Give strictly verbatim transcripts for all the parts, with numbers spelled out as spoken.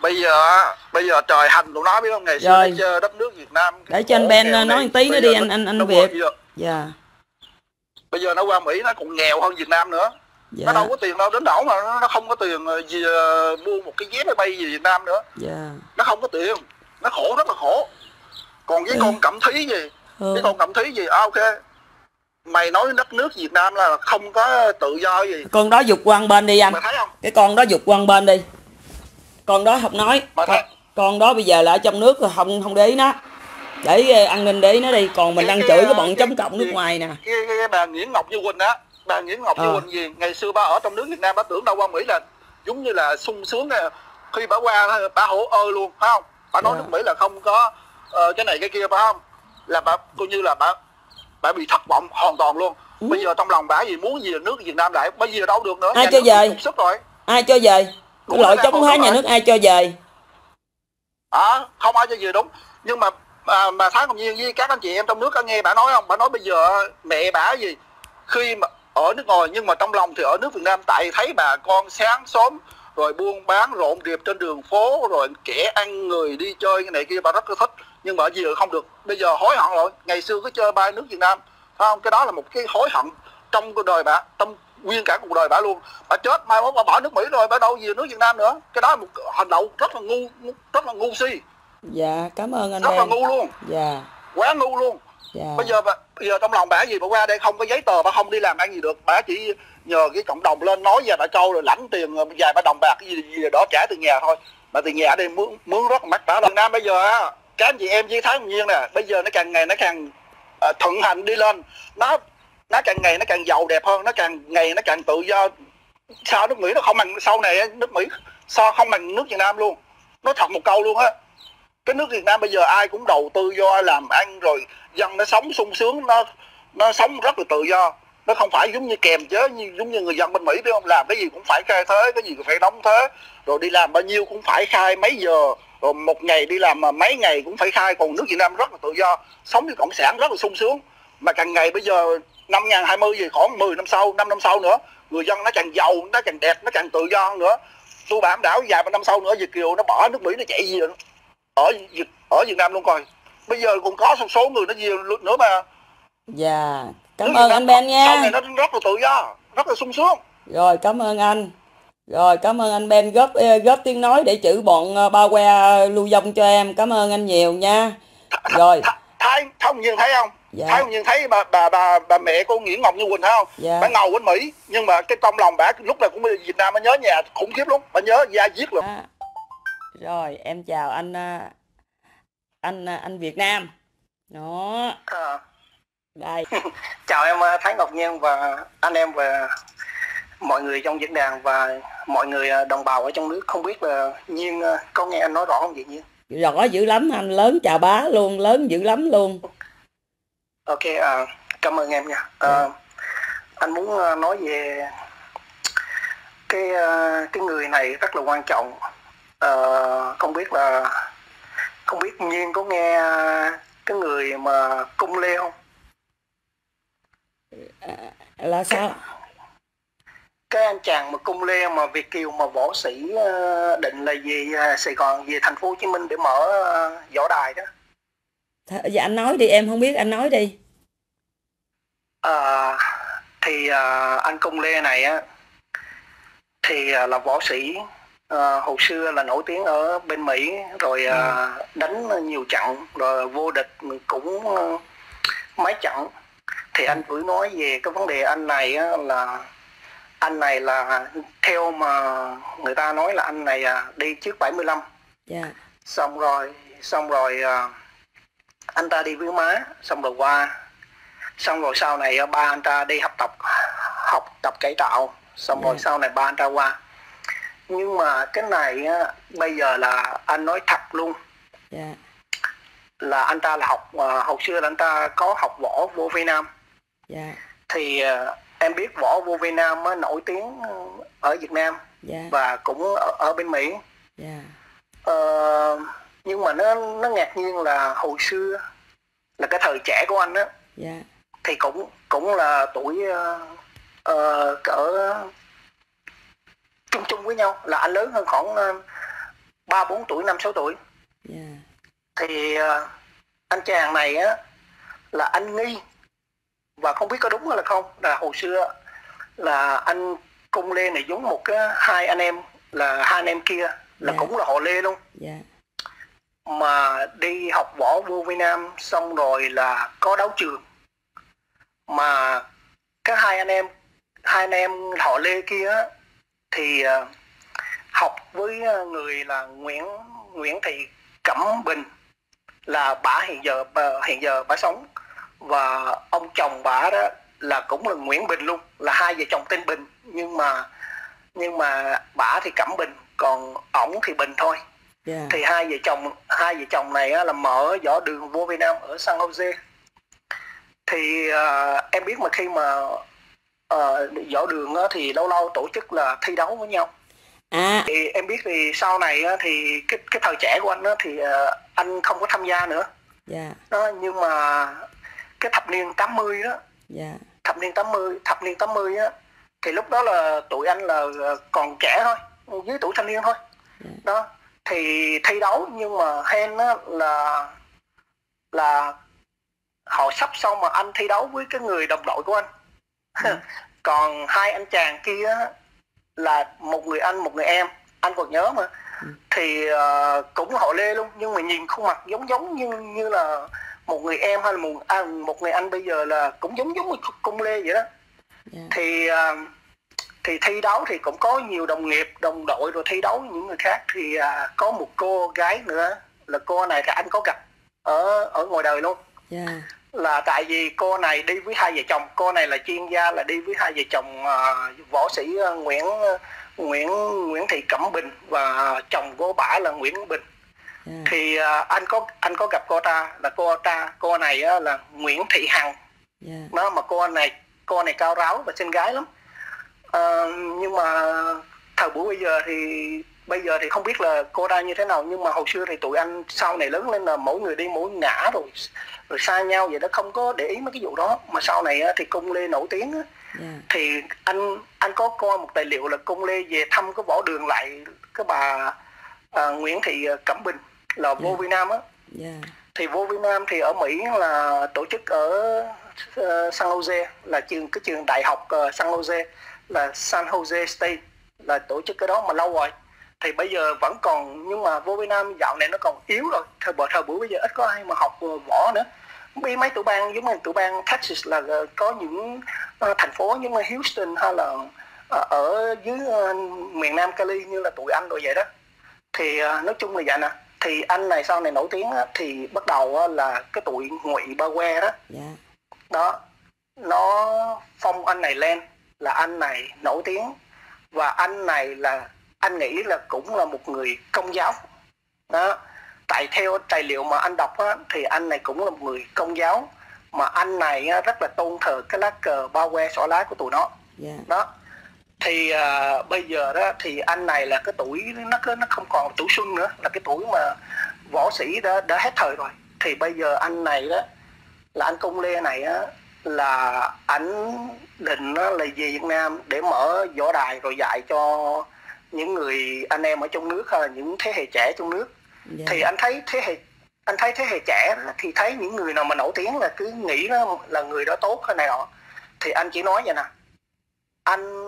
bây giờ bây giờ trời hành tụi nó biết không, ngày xưa nó chơi đất nước Việt Nam. Để cho anh Ben nói một tí nữa đi anh anh anh Việt. Dạ. Bây giờ nó qua Mỹ nó còn nghèo hơn Việt Nam nữa. Dạ. Nó đâu có tiền đâu, đến đảo mà nó không có tiền gì mua một cái vé máy bay về Việt Nam nữa. Dạ. Nó không có tiền, nó khổ rất là khổ. Còn với ừ. con Cẩm Thúy gì, ừ. cái con Cẩm Thúy gì, à, ok. Mày nói đất nước Việt Nam là không có tự do gì. Con đó dục qua bên đi anh. Mày thấy không? Cái con đó dục qua bên đi. Con đó không nói. Con, con đó bây giờ là ở trong nước không không để ý nó. Để an ninh để ý nó đi, còn mình cái, đang cái, chửi cái bọn chống cộng nước ngoài nè. Cái, cái, cái bà Nguyễn Ngọc Như Quỳnh á, bà Nguyễn Ngọc Như Quỳnh gì, ngày xưa bà ở trong nước Việt Nam bà tưởng đâu qua Mỹ là giống như là sung sướng, khi bà qua bà hổ ơi luôn, phải không? Bà nói nước Mỹ là không có uh, cái này cái kia, phải không? Là bà coi như là bà bà bị thất vọng hoàn toàn luôn. Ừ. Bây giờ trong lòng bà gì muốn gì là nước Việt Nam lại, bây giờ đâu được nữa. Ai cho về? Rồi. Ai cho về? Cái loại chống phá nhà nước ai cho về? À, không ai cho về đúng. Nhưng mà à, mà Thái Ngọc Nhiên với các anh chị em trong nước có nghe bà nói không? Bà nói bây giờ mẹ bà gì khi mà ở nước ngoài nhưng mà trong lòng thì ở nước Việt Nam, tại thấy bà con sáng sớm rồi buôn bán rộn rịp trên đường phố, rồi kẻ ăn người đi chơi cái này kia, bà rất là thích. Nhưng mà bây giờ không được, bây giờ hối hận rồi. Ngày xưa cứ chơi bay nước Việt Nam, phải không? Cái đó là một cái hối hận trong cuộc đời bà, trong nguyên cả cuộc đời bà luôn. Bà chết mai mốt bà bỏ nước Mỹ rồi, bà đâu về nước Việt Nam nữa. Cái đó là một hành động rất là ngu, rất là ngu si. Dạ, cảm ơn anh. Rất là ngu luôn. Dạ. Quá ngu luôn. Dạ. Bây giờ bà, bây giờ trong lòng bà gì, bà qua đây không có giấy tờ, bà không đi làm ăn gì được, bà chỉ nhờ cái cộng đồng lên nói về bà câu rồi lãnh tiền vài ba đồng bạc cái gì, gì đó trả từ nhà thôi. Mà từ nhà đây mướn mướn rất là mắc bà. Việt Nam bây giờ á, các anh chị em với Thái Ngọc Nhiên nè, bây giờ nó càng ngày nó càng uh, thuận hành đi lên, nó nó càng ngày nó càng giàu đẹp hơn, nó càng ngày nó càng tự do. Sao nước Mỹ nó không bằng, sau này nước Mỹ sao không bằng nước Việt Nam luôn. Nói thật một câu luôn á, cái nước Việt Nam bây giờ ai cũng đầu tư do làm ăn, rồi dân nó sống sung sướng, nó nó sống rất là tự do. Nó không phải giống như kèm chế như giống như người dân bên Mỹ, biết không? Làm cái gì cũng phải khai thuế, cái gì cũng phải đóng thuế, rồi đi làm bao nhiêu cũng phải khai mấy giờ, rồi một ngày đi làm mà mấy ngày cũng phải khai. Còn nước Việt Nam rất là tự do, sống với cộng sản rất là sung sướng. Mà càng ngày bây giờ năm hai không hai không gì, khoảng mười năm sau, năm năm sau nữa, người dân nó càng giàu, nó càng đẹp, nó càng tự do hơn nữa. Tôi bảo đảo vài ba năm sau nữa Việt kiều nó bỏ nước Mỹ nó chạy gì nữa ở Việt ở Việt Nam luôn coi. Bây giờ còn có một số người nó gì nữa mà. Dạ, cảm ơn anh Ben nha. Sau này nó rất là tự do, rất là sung sướng. Rồi, cảm ơn anh. Rồi, cảm ơn anh Ben góp góp tiếng nói để chữ bọn bao que lưu vong cho em. Cảm ơn anh nhiều nha. Rồi. Thái Thông Nhiên thấy không? Dạ. Thái Thông Nhiên thấy bà bà bà bà mẹ cô Nguyễn Ngọc Như Quỳnh thấy không? Dạ. Bà ngầu bên Mỹ nhưng mà cái trong lòng bà lúc nào cũng đi Việt Nam, bà nhớ nhà khủng khiếp lắm, bà nhớ da diết luôn. À. Rồi, em chào anh anh anh Việt Nam. Đó. À. Đây. Chào em Thái Ngọc Nhiên và anh em và mọi người trong diễn đàn và mọi người đồng bào ở trong nước. Không biết là Nhiên có nghe anh nói rõ không vậy Nhiên? Rõ dữ lắm anh, lớn chào bá luôn, lớn dữ lắm luôn. Ok, à, cảm ơn em nha. À, ừ. Anh muốn nói về cái cái người này rất là quan trọng. À, không biết là không biết Nhiên có nghe cái người mà Cung Lê không? À, là sao? Cái anh chàng mà Cung Lê mà Việt kiều mà võ sĩ định là về Sài Gòn, về thành phố Hồ Chí Minh để mở võ đài đó. Dạ anh nói đi, em không biết, anh nói đi. À, thì à, anh Cung Lê này á thì à, là võ sĩ, à, hồi xưa là nổi tiếng ở bên Mỹ, rồi à, đánh nhiều trận, rồi vô địch cũng à, mấy trận. Thì anh vừa nói về cái vấn đề anh này á, là anh này là theo mà người ta nói là anh này à, đi trước bảy mươi lăm. Yeah. Xong rồi xong rồi à, anh ta đi với má, xong rồi qua, xong rồi sau này ba anh ta đi học tập học tập cải tạo, xong yeah. rồi sau này ba anh ta qua. Nhưng mà cái này á, bây giờ là anh nói thật luôn, yeah. là anh ta là học uh, hồi xưa là anh ta có học võ vô Việt Nam, yeah. thì uh, em biết võ vô Việt Nam á, nổi tiếng ở Việt Nam, yeah. và cũng ở, ở bên Mỹ, yeah. uh, nhưng mà nó nó ngạc nhiên là hồi xưa là cái thời trẻ của anh á, yeah. thì cũng cũng là tuổi uh, uh, cỡ chung chung với nhau, là anh lớn hơn khoảng uh, ba bốn tuổi, năm sáu tuổi. Yeah. Thì uh, anh chàng này á là anh nghi, và không biết có đúng hay là không, là hồi xưa là anh Cung Lê này giống một cái hai anh em, là hai anh em kia là Yeah. cũng là họ Lê luôn. Yeah. Mà đi học võ vô Việt Nam xong rồi là có đấu trường, mà cái hai anh em hai anh em họ Lê kia á, thì uh, học với người là Nguyễn Nguyễn Thị Cẩm Bình, là bả hiện giờ hiện giờ bả sống, và ông chồng bả đó là cũng là Nguyễn Bình luôn, là hai vợ chồng tên Bình, nhưng mà nhưng mà bả thì Cẩm Bình, còn ổng thì Bình thôi. Yeah. Thì hai vợ chồng hai vợ chồng này á, là mở võ đường vô Việt Nam ở San Jose. Thì uh, em biết mà khi mà uh, võ đường á, thì lâu lâu tổ chức là thi đấu với nhau. À. Thì em biết thì sau này á, thì cái cái thời trẻ của anh á, thì uh, anh không có tham gia nữa. Yeah. Đó, nhưng mà cái thập niên tám mươi đó, Yeah. thập niên tám mươi thập niên tám mươi á, thì lúc đó là tụi anh là còn trẻ thôi, dưới tuổi thanh niên thôi. Yeah. Đó, thì thi đấu, nhưng mà hên á, là là họ sắp xong mà anh thi đấu với cái người đồng đội của anh. Yeah. Còn hai anh chàng kia á, là một người anh, một người em, anh còn nhớ mà. Ừ. Thì uh, cũng họ Lê luôn, nhưng mà nhìn khuôn mặt giống giống như như là một người em hay là một, à, một người anh bây giờ là cũng giống giống như Cung Lê vậy đó. Yeah. Thì uh, thì thi đấu thì cũng có nhiều đồng nghiệp, đồng đội rồi thi đấu với những người khác. Thì uh, có một cô gái nữa, là cô này thì anh có gặp ở ở ngoài đời luôn. Yeah. Là tại vì cô này đi với hai vợ chồng, cô này là chuyên gia, là đi với hai vợ chồng uh, võ sĩ uh, Nguyễn uh, Nguyễn Nguyễn Thị Cẩm Bình, và chồng của bả là Nguyễn Bình. Yeah. Thì uh, anh có anh có gặp cô ta, là cô ta cô này uh, là Nguyễn Thị Hằng. Yeah. Đó, mà cô này cô này cao ráo và xinh gái lắm. Uh, nhưng mà thời buổi bây giờ thì bây giờ thì không biết là cô ta như thế nào, nhưng mà hồi xưa thì tụi anh sau này lớn lên là mỗi người đi mỗi ngã rồi rồi xa nhau vậy đó, không có để ý mấy cái vụ đó. Mà sau này á, thì Cung Lê nổi tiếng á, yeah. Thì anh anh có coi một tài liệu là Cung Lê về thăm cái võ đường lại cái bà à, Nguyễn Thị Cẩm Bình là vô yeah. Việt Nam á. Yeah. Thì vô Việt Nam thì ở Mỹ là tổ chức ở uh, San Jose, là trường cái trường đại học uh, San Jose, là San Jose State, là tổ chức cái đó mà lâu rồi. Thì bây giờ vẫn còn, nhưng mà vô Việt Nam dạo này nó còn yếu rồi. Thời bữa thời buổi bây giờ ít có ai mà học võ nữa. Biết mấy tụi bang giống như tụi bang Texas là có những uh, thành phố giống như Houston hay là uh, ở dưới uh, miền Nam Cali như là tụi anh rồi vậy đó. Thì uh, nói chung là vậy nè. Thì anh này sau này nổi tiếng á, thì bắt đầu á, là cái tụi Ngụy Ba Que đó. Yeah. Đó, nó phong anh này lên, là anh này nổi tiếng. Và anh này là anh nghĩ là cũng là một người Công giáo đó. Tại theo tài liệu mà anh đọc á, thì anh này cũng là một người Công giáo, mà anh này á, rất là tôn thờ cái lá cờ ba que xỏ lá của tụi nó. Yeah. Đó. Thì uh, bây giờ đó thì anh này là cái tuổi nó nó không còn tuổi xuân nữa, là cái tuổi mà võ sĩ đã đã hết thời rồi. Thì bây giờ anh này đó là anh Cung Lê này á, là anh định là về Việt Nam để mở võ đài rồi dạy cho những người anh em ở trong nước hay là những thế hệ trẻ trong nước. Yeah. Thì anh thấy thế hệ anh thấy thế hệ trẻ đó, thì thấy những người nào mà nổi tiếng là cứ nghĩ đó là người đó tốt hay này nọ. Thì anh chỉ nói vậy nè, anh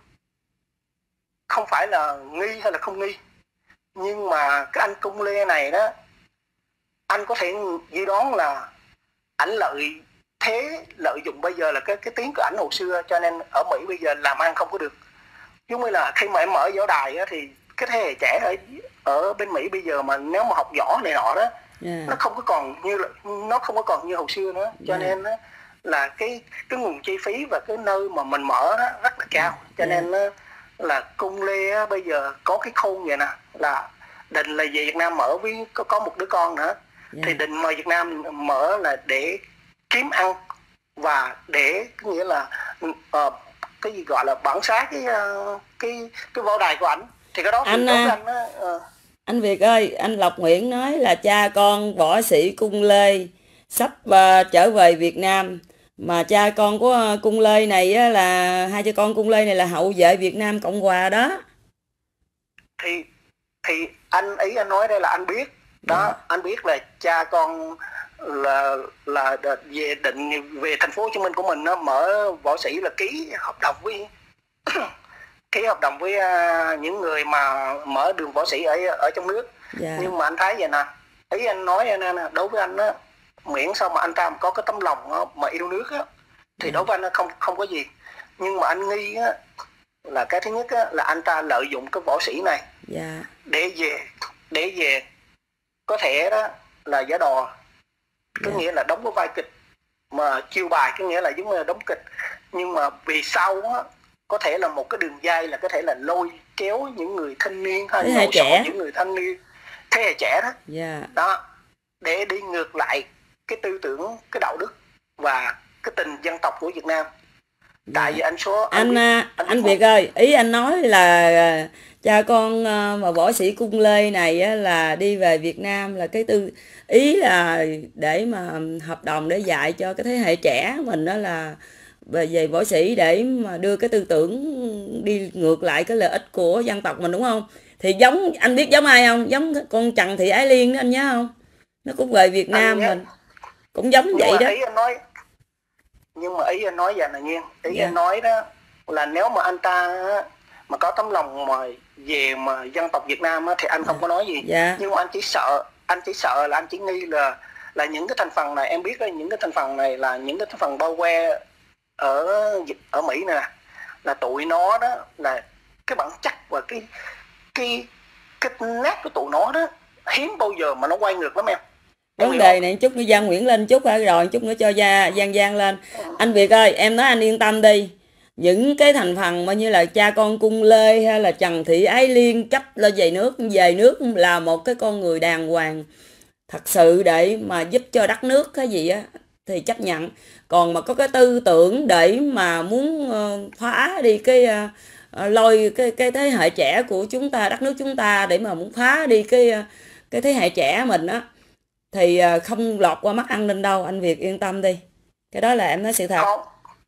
không phải là nghi hay là không nghi, nhưng mà cái anh Cung Lê này đó, anh có thể dự đoán là ảnh lợi thế lợi dụng bây giờ là cái cái tiếng của ảnh hồi xưa, cho nên ở Mỹ bây giờ làm ăn không có được. Giống như là khi mà em mở võ đài á, thì cái thế hệ trẻ ở ở bên Mỹ bây giờ mà nếu mà học võ này nọ đó, yeah. nó không có còn như nó không có còn như hồi xưa nữa, cho yeah. nên đó, là cái cái nguồn chi phí và cái nơi mà mình mở đó rất là cao, cho yeah. nên đó, là Cung Lê á, bây giờ có cái khôn vậy nè, là định là về Việt Nam mở với có, có một đứa con nữa, yeah. thì định mà Việt Nam mở là để kiếm ăn và để nghĩa là uh, cái gì gọi là bản sát cái uh, cái cái võ đài của ảnh. Thì cái đó anh thì anh, uh, uh, anh Việt ơi, anh Lộc Nguyễn nói là cha con võ sĩ Cung Lê sắp uh, trở về Việt Nam, mà cha con của Cung Lê này á, là hai cha con Cung Lê này là hậu vệ Việt Nam Cộng Hòa đó. Thì thì anh ý anh nói đây là anh biết đó, yeah. Anh biết là cha con là là về định về thành phố Hồ Chí Minh của mình nó mở võ sĩ là ký hợp đồng với ký hợp đồng với uh, những người mà mở đường võ sĩ ở ở trong nước, yeah. Nhưng mà anh thấy vậy nè, ý anh nói nè, đối với anh á, miễn sao mà anh ta có cái tấm lòng á, mà yêu nước á, thì yeah. Đối với anh nó không không có gì, nhưng mà anh nghi á, là cái thứ nhất á, là anh ta lợi dụng cái võ sĩ này, yeah. để về để về có thể đó là giả đò, có yeah. nghĩa là đóng cái vai kịch mà chiêu bài, có nghĩa là giống như là đóng kịch, nhưng mà vì sau á có thể là một cái đường dây là có thể là lôi kéo những người thanh niên hay thế hệ trẻ, những người thanh niên thế hệ trẻ đó, yeah. Đó để đi ngược lại cái tư tưởng, cái đạo đức và cái tình dân tộc của Việt Nam. Yeah. Tại vì anh số anh anh, anh, anh Việt ơi, ý anh nói là cha con mà võ sĩ Cung Lê này á, là đi về Việt Nam là cái tư ý là để mà hợp đồng để dạy cho cái thế hệ trẻ mình đó là về, về võ sĩ để mà đưa cái tư tưởng đi ngược lại cái lợi ích của dân tộc mình, đúng không? Thì giống anh biết giống ai không? Giống con Trần Thị Ái Liên đó, anh nhớ không? Nó cũng về Việt Nam mình cũng giống nhưng vậy đó. Ý anh nói, nhưng mà ý anh nói vậy là Nhiên, ý yeah. anh nói đó là nếu mà anh ta mà có tấm lòng mà về mà dân tộc Việt Nam á, thì anh không yeah. có nói gì, yeah. Nhưng mà anh chỉ sợ, anh chỉ sợ là anh chỉ nghi là là những cái thành phần này, em biết đó, những cái thành phần này là những cái thành phần bao que ở ở Mỹ nè, là tụi nó đó là cái bản chất và cái cái cái nét của tụi nó đó hiếm bao giờ mà nó quay ngược lắm em. Vấn đề này chút nữa Giang Nguyễn lên chút hả, rồi chút nữa cho Gia Giang Giang lên. Ừ. Anh Việt ơi, em nói anh yên tâm đi, những cái thành phần mà như là cha con Cung Lê hay là Trần Thị Ái Liên chấp lên về nước về nước là một cái con người đàng hoàng thật sự để mà giúp cho đất nước cái gì á thì chấp nhận. Còn mà có cái tư tưởng để mà muốn phá đi cái uh, lôi cái cái thế hệ trẻ của chúng ta, đất nước chúng ta, để mà muốn phá đi cái cái thế hệ trẻ mình á, thì không lọt qua mắt an ninh đâu, anh Việt yên tâm đi, cái đó là em nói sự thật. Không,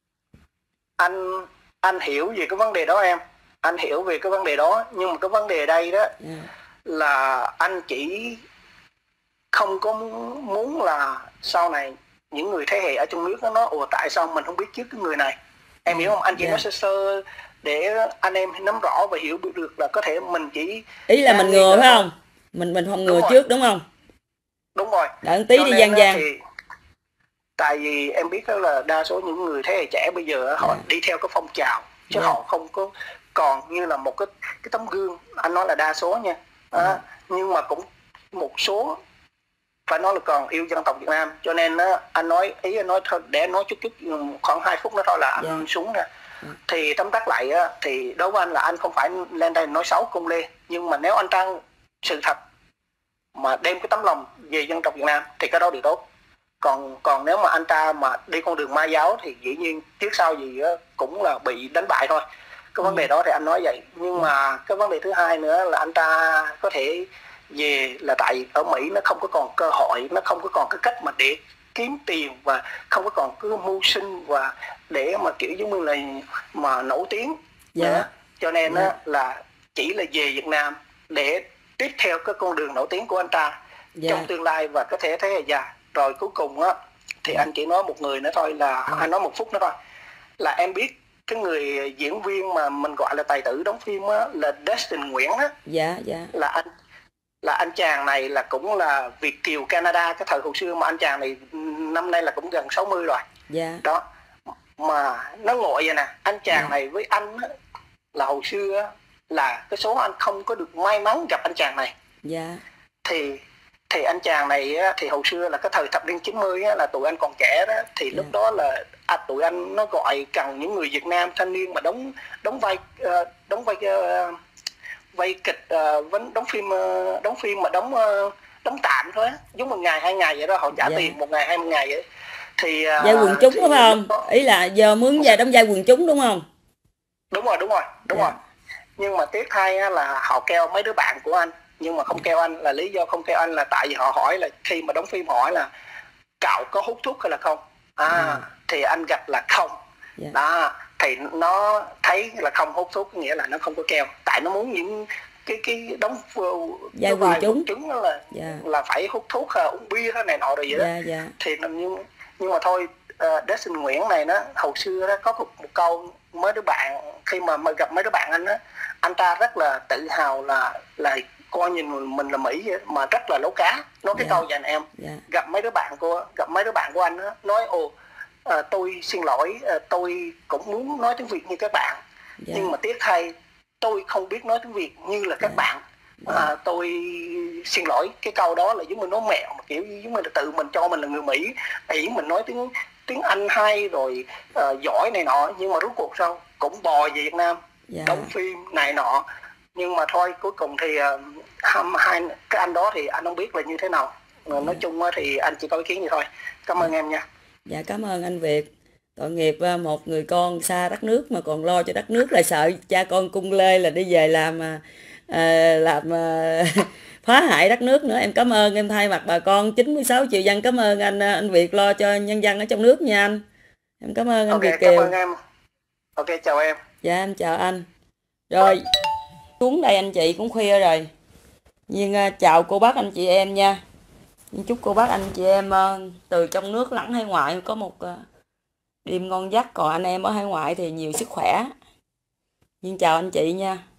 anh anh hiểu về cái vấn đề đó em, anh hiểu về cái vấn đề đó, nhưng mà cái vấn đề đây đó yeah. là anh chỉ không có muốn là sau này những người thế hệ ở trong nước nó nói ồ tại sao mình không biết trước cái người này, em hiểu không? Anh chỉ yeah. nói sơ sơ để anh em nắm rõ và hiểu được là có thể mình chỉ ý là mình ngừa phải không, mình mình phòng ngừa trước đúng không? Đúng rồi. Đợi tí đi Giang Giang. Thì, tại vì em biết đó là đa số những người thế hệ trẻ bây giờ họ yeah. đi theo cái phong trào chứ yeah. họ không có còn như là một cái cái tấm gương, anh nói là đa số nha. À, yeah. Nhưng mà cũng một số phải nói là còn yêu dân tộc Việt Nam, cho nên á, anh nói ý anh nói thôi để anh nói chút chút khoảng hai phút nữa thôi là anh yeah. xuống nè. Yeah. Thì tóm tắt lại á, thì đối với anh là anh không phải lên đây nói xấu Cung Lê, nhưng mà nếu anh tăng sự thật mà đem cái tấm lòng về dân tộc Việt Nam thì cái đó điều tốt. Còn còn nếu mà anh ta mà đi con đường ma giáo thì dĩ nhiên trước sau gì á, cũng là bị đánh bại thôi. Cái vấn đề đó thì anh nói vậy. Nhưng mà cái vấn đề thứ hai nữa là anh ta có thể về là tại ở Mỹ nó không có còn cơ hội, nó không có còn cái cách mà để kiếm tiền và không có còn cứ mưu sinh và để mà kiểu giống như là mà nổi tiếng. Yeah. Nữa. Cho nên yeah. á, là chỉ là về Việt Nam để tiếp theo cái con đường nổi tiếng của anh ta yeah. trong tương lai và có thể thế hệ già. Rồi cuối cùng á thì yeah. anh chỉ nói một người nữa thôi là yeah. anh nói một phút nữa thôi là em biết cái người diễn viên mà mình gọi là tài tử đóng phim á là Destin Nguyễn á. Dạ yeah, dạ. Yeah. Là anh là anh chàng này là cũng là Việt kiều Canada cái thời hồi xưa, mà anh chàng này năm nay là cũng gần sáu mươi rồi. Dạ. Yeah. Đó. Mà nó ngộ vậy nè, anh chàng yeah. này với anh á, là hồi xưa á, là cái số anh không có được may mắn gặp anh chàng này. Dạ. Yeah. Thì thì anh chàng này á, thì hồi xưa là cái thời thập niên chín mươi á, là tụi anh còn trẻ đó, thì yeah. lúc đó là à, tụi anh nó gọi cần những người Việt Nam thanh niên mà đóng đóng vai uh, đóng vai uh, vai kịch uh, đóng phim uh, đóng phim mà đóng uh, đóng tạm thôi á, giống một ngày hai ngày vậy đó, họ trả yeah. tiền một ngày hai ngày vậy. Thì uh, vai quần chúng đúng không? Đó... ý là giờ mướn về đóng vai quần chúng đúng không? Đúng rồi, đúng rồi, đúng yeah. rồi. Nhưng mà tiếc thay á, là họ kêu mấy đứa bạn của anh, nhưng mà không kêu anh, là lý do không kêu anh là tại vì họ hỏi là khi mà đóng phim hỏi là cậu có hút thuốc hay là không. À yeah. thì anh gạch là không. Yeah. Đó thì nó thấy là không hút thuốc nghĩa là nó không có keo, tại nó muốn những cái cái đóng Giai cái vai quần chúng. quần chúng đó là Dạ. là phải hút thuốc hay uống bia hay này nọ rồi vậy đó. Dạ, dạ. Thì nhưng nhưng mà thôi, uh, Đế Nguyễn này nó hồi xưa đó có một, một câu mấy đứa bạn khi mà, mà gặp mấy đứa bạn anh á, anh ta rất là tự hào là là coi nhìn mình là Mỹ vậy, mà rất là lấu cá. Nói cái Dạ. câu dành em, Dạ. gặp mấy đứa bạn của gặp mấy đứa bạn của anh á, nói ồ à, tôi xin lỗi, à, tôi cũng muốn nói tiếng Việt như các bạn, Dạ. nhưng mà tiếc thay tôi không biết nói tiếng Việt như là các Dạ. bạn. À, tôi xin lỗi. Cái câu đó là giống như nói mẹo, kiểu giống như là tự mình cho mình là người Mỹ, ý mình nói tiếng tiếng Anh hay rồi uh, giỏi này nọ, nhưng mà rốt cuộc sao cũng bò về Việt Nam. Dạ. Đóng phim này nọ, nhưng mà thôi cuối cùng thì uh, hai cái anh đó thì anh không biết là như thế nào. Dạ. Nói chung thì anh chỉ có ý kiến vậy thôi. Cảm ơn em nha. Dạ, cảm ơn anh Việt. Tội nghiệp một người con xa đất nước mà còn lo cho đất nước, lại sợ cha con cung lê là đi về làm à, làm à, phá hại đất nước nữa. Em cảm ơn, em thay mặt bà con chín mươi sáu triệu dân cảm ơn anh anh Việt lo cho nhân dân ở trong nước nha anh. Em cảm ơn anh Okay, Việt Kiều. cảm ơn em. Ok, chào em. Dạ, em chào anh. Rồi, xuống đây anh chị cũng khuya rồi. Nhưng chào cô bác anh chị em nha. Chúc cô bác anh chị em từ trong nước lẫn hải ngoại có một đêm ngon giấc, còn anh em ở hải ngoại thì nhiều sức khỏe. Nhưng chào anh chị nha.